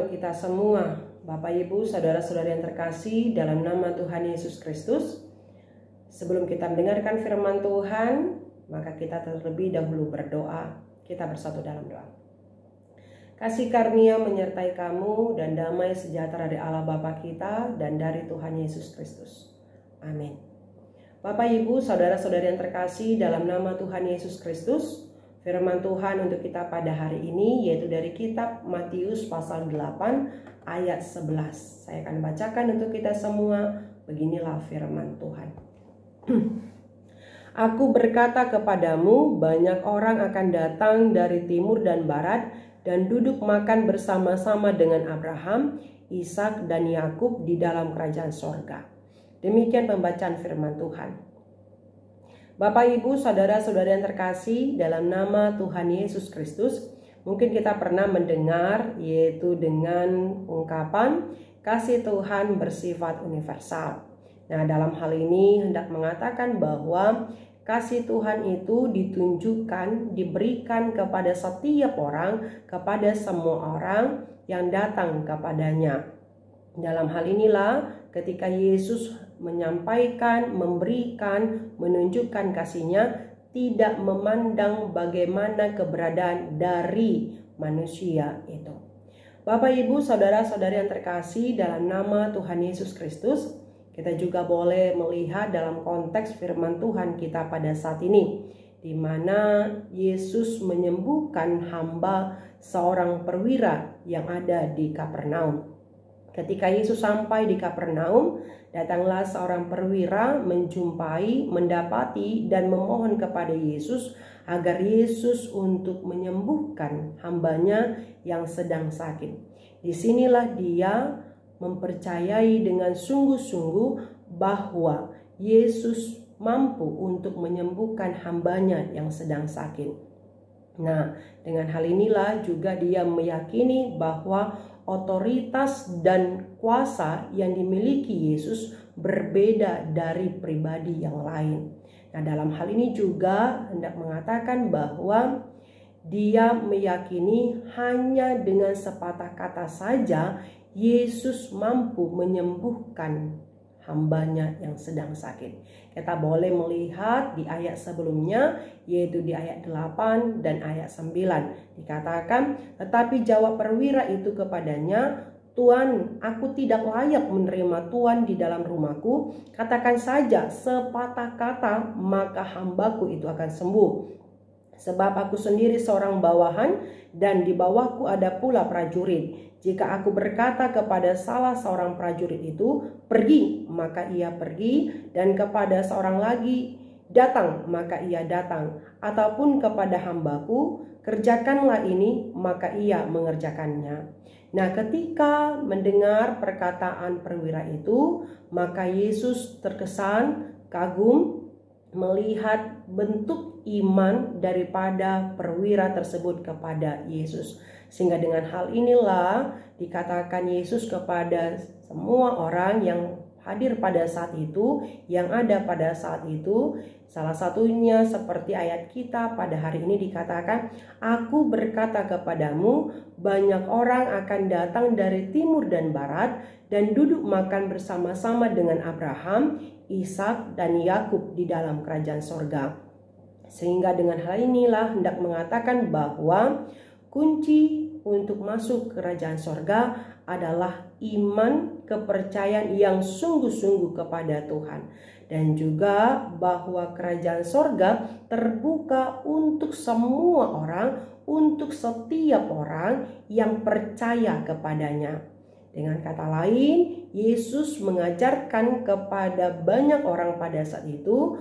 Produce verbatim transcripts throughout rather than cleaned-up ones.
untuk kita semua, Bapak Ibu, saudara-saudari yang terkasih dalam nama Tuhan Yesus Kristus. Sebelum kita mendengarkan firman Tuhan, maka kita terlebih dahulu berdoa. Kita bersatu dalam doa. Kasih karunia menyertai kamu dan damai sejahtera dari Allah Bapa kita dan dari Tuhan Yesus Kristus. Amin. Bapak Ibu, saudara-saudari yang terkasih dalam nama Tuhan Yesus Kristus, firman Tuhan untuk kita pada hari ini yaitu dari kitab Matius pasal delapan ayat sebelas. Saya akan bacakan untuk kita semua. Beginilah firman Tuhan. Aku berkata kepadamu, banyak orang akan datang dari timur dan barat dan duduk makan bersama-sama dengan Abraham, Ishak dan Yakub di dalam kerajaan sorga. Demikian pembacaan firman Tuhan. Bapak Ibu, saudara-saudari yang terkasih dalam nama Tuhan Yesus Kristus, mungkin kita pernah mendengar yaitu dengan ungkapan kasih Tuhan bersifat universal. Nah, dalam hal ini hendak mengatakan bahwa kasih Tuhan itu ditunjukkan, diberikan kepada setiap orang, kepada semua orang yang datang kepadanya. Dalam hal inilah ketika Yesus menyampaikan, memberikan, menunjukkan kasihnya, tidak memandang bagaimana keberadaan dari manusia itu. Bapak Ibu, saudara-saudari yang terkasih dalam nama Tuhan Yesus Kristus, kita juga boleh melihat dalam konteks firman Tuhan kita pada saat ini, di mana Yesus menyembuhkan hamba seorang perwira yang ada di Kapernaum. Ketika Yesus sampai di Kapernaum, datanglah seorang perwira menjumpai, mendapati dan memohon kepada Yesus agar Yesus untuk menyembuhkan hambanya yang sedang sakit. Disinilah dia mempercayai dengan sungguh-sungguh bahwa Yesus mampu untuk menyembuhkan hambanya yang sedang sakit. Nah, dengan hal inilah juga dia meyakini bahwa otoritas dan kuasa yang dimiliki Yesus berbeda dari pribadi yang lain. Nah, dalam hal ini juga hendak mengatakan bahwa dia meyakini hanya dengan sepatah kata saja Yesus mampu menyembuhkan hambanya yang sedang sakit. Kita boleh melihat di ayat sebelumnya, yaitu di ayat delapan dan ayat sembilan. Dikatakan, tetapi jawab perwira itu kepadanya, Tuan, aku tidak layak menerima Tuan di dalam rumahku. Katakan saja sepatah kata, maka hambaku itu akan sembuh. Sebab aku sendiri seorang bawahan dan di bawahku ada pula prajurit. Jika aku berkata kepada salah seorang prajurit itu, pergi, maka ia pergi, dan kepada seorang lagi, datang, maka ia datang. Ataupun kepada hambaku, kerjakanlah ini, maka ia mengerjakannya. Nah, ketika mendengar perkataan perwira itu, maka Yesus terkesan, kagum, melihat bentuk iman daripada perwira tersebut kepada Yesus. Sehingga dengan hal inilah dikatakan Yesus kepada semua orang yang hadir pada saat itu, yang ada pada saat itu. Salah satunya seperti ayat kita pada hari ini dikatakan, aku berkata kepadamu, banyak orang akan datang dari timur dan barat dan duduk makan bersama-sama dengan Abraham, Ishak dan Yakub di dalam kerajaan sorga. Sehingga dengan hal inilah hendak mengatakan bahwa kunci untuk masuk ke kerajaan sorga adalah iman, kepercayaan yang sungguh-sungguh kepada Tuhan. Dan juga bahwa kerajaan sorga terbuka untuk semua orang, untuk setiap orang yang percaya kepadanya. Dengan kata lain, Yesus mengajarkan kepada banyak orang pada saat itu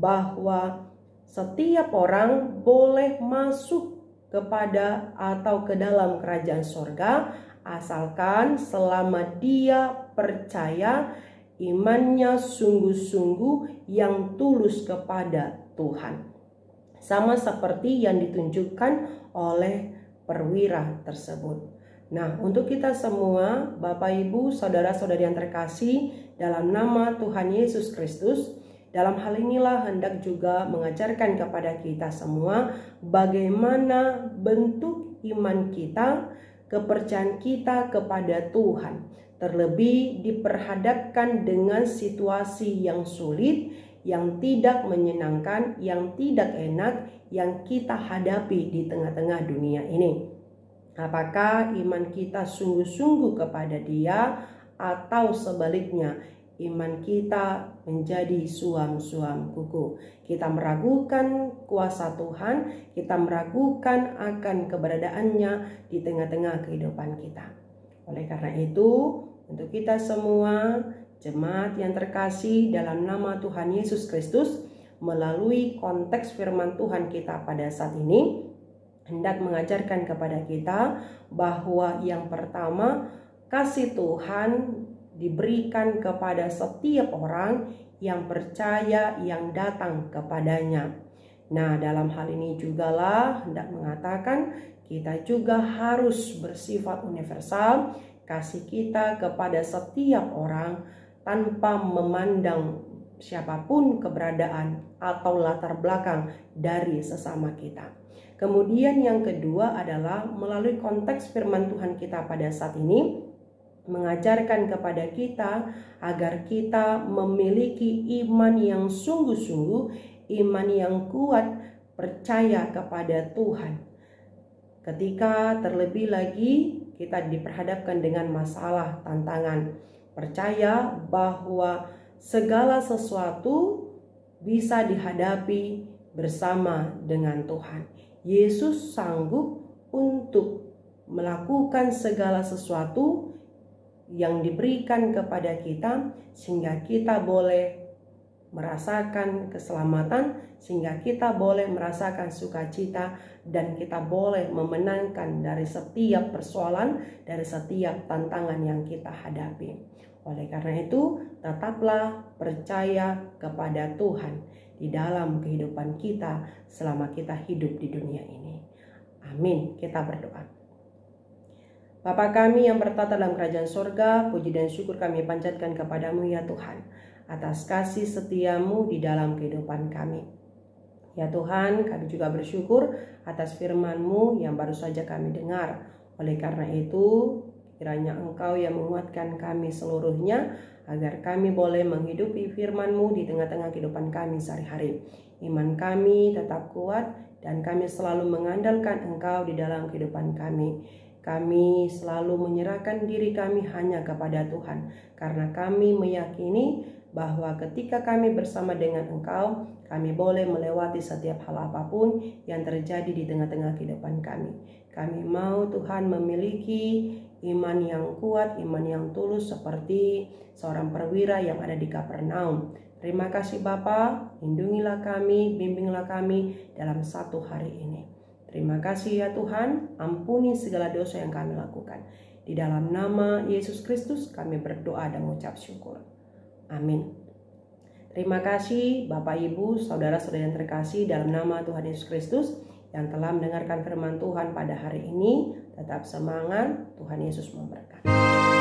bahwa setiap orang boleh masuk kepada atau ke dalam kerajaan sorga asalkan selama dia percaya, imannya sungguh-sungguh yang tulus kepada Tuhan. Sama seperti yang ditunjukkan oleh perwira tersebut. Nah, untuk kita semua, Bapak Ibu, saudara-saudari yang terkasih dalam nama Tuhan Yesus Kristus, dalam hal inilah hendak juga mengajarkan kepada kita semua bagaimana bentuk iman kita kepercayaan kita kepada Tuhan, terlebih diperhadapkan dengan situasi yang sulit, yang tidak menyenangkan, yang tidak enak, yang kita hadapi di tengah-tengah dunia ini. Apakah iman kita sungguh-sungguh kepada Dia, atau sebaliknya iman kita menjadi suam-suam kuku? Kita meragukan kuasa Tuhan, kita meragukan akan keberadaannya di tengah-tengah kehidupan kita. Oleh karena itu, untuk kita semua, jemaat yang terkasih dalam nama Tuhan Yesus Kristus, melalui konteks firman Tuhan kita pada saat ini, hendak mengajarkan kepada kita bahwa yang pertama, kasih Tuhan diberikan kepada setiap orang yang percaya, yang datang kepadanya. Nah, dalam hal ini jugalah hendak mengatakan kita juga harus bersifat universal, kasih kita kepada setiap orang tanpa memandang siapapun keberadaan atau latar belakang dari sesama kita. Kemudian yang kedua adalah melalui konteks firman Tuhan kita pada saat ini, mengajarkan kepada kita agar kita memiliki iman yang sungguh-sungguh, iman yang kuat, percaya kepada Tuhan. Ketika terlebih lagi kita diperhadapkan dengan masalah, tantangan, percaya bahwa segala sesuatu bisa dihadapi bersama dengan Tuhan. Yesus sanggup untuk melakukan segala sesuatu yang diberikan kepada kita, sehingga kita boleh merasakan keselamatan, sehingga kita boleh merasakan sukacita, dan kita boleh memenangkan dari setiap persoalan, dari setiap tantangan yang kita hadapi. Oleh karena itu, tetaplah percaya kepada Tuhan di dalam kehidupan kita selama kita hidup di dunia ini. Amin. Kita berdoa. Bapa kami yang bertata dalam kerajaan sorga, puji dan syukur kami panjatkan kepadamu ya Tuhan, atas kasih setiamu di dalam kehidupan kami. Ya Tuhan, kami juga bersyukur atas firman-Mu yang baru saja kami dengar. Oleh karena itu, kiranya Engkau yang menguatkan kami seluruhnya, agar kami boleh menghidupi firman-Mu di tengah-tengah kehidupan kami sehari-hari. Iman kami tetap kuat, dan kami selalu mengandalkan Engkau di dalam kehidupan kami. Kami selalu menyerahkan diri kami hanya kepada Tuhan, karena kami meyakini bahwa ketika kami bersama dengan Engkau, kami boleh melewati setiap hal apapun yang terjadi di tengah-tengah kehidupan kami. Kami mau Tuhan memiliki iman yang kuat, iman yang tulus seperti seorang perwira yang ada di Kapernaum. Terima kasih Bapa, lindungilah kami, bimbinglah kami dalam satu hari ini. Terima kasih ya Tuhan, ampuni segala dosa yang kami lakukan. Di dalam nama Yesus Kristus kami berdoa dan mengucap syukur. Amin. Terima kasih Bapak Ibu, saudara-saudara yang terkasih dalam nama Tuhan Yesus Kristus yang telah mendengarkan firman Tuhan pada hari ini. Tetap semangat, Tuhan Yesus memberkati.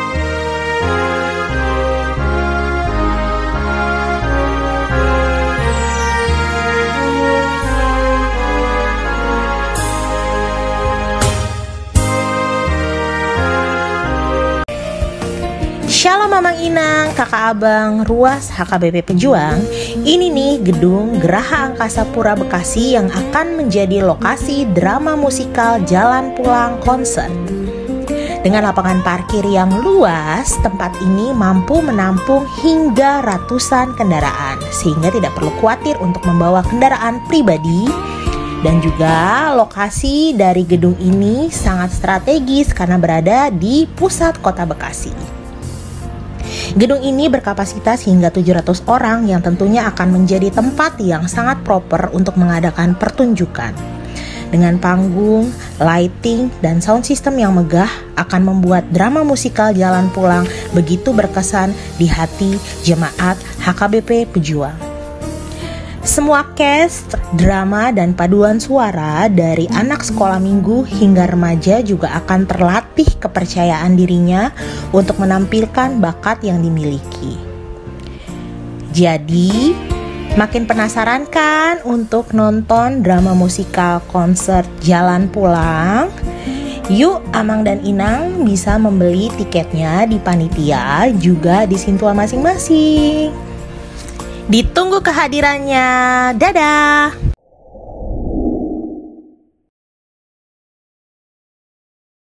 Shalom Mamang Inang, kakak abang, ruas H K B P Pejuang. Ini nih gedung Geraha Angkasa Pura Bekasi yang akan menjadi lokasi drama musikal Jalan Pulang konser. Dengan lapangan parkir yang luas, tempat ini mampu menampung hingga ratusan kendaraan, sehingga tidak perlu khawatir untuk membawa kendaraan pribadi. Dan juga lokasi dari gedung ini sangat strategis karena berada di pusat kota Bekasi. Gedung ini berkapasitas hingga tujuh ratus orang yang tentunya akan menjadi tempat yang sangat proper untuk mengadakan pertunjukan. Dengan panggung, lighting, dan sound system yang megah akan membuat drama musikal Jalan Pulang begitu berkesan di hati jemaat H K B P Pejuang. Semua cast, drama, dan paduan suara dari anak sekolah minggu hingga remaja juga akan terlatih kepercayaan dirinya untuk menampilkan bakat yang dimiliki. Jadi, makin penasaran kan untuk nonton drama musikal konser Jalan Pulang? Yuk, Amang dan Inang bisa membeli tiketnya di panitia, juga di Sintua masing-masing. Ditunggu kehadirannya. Dadah!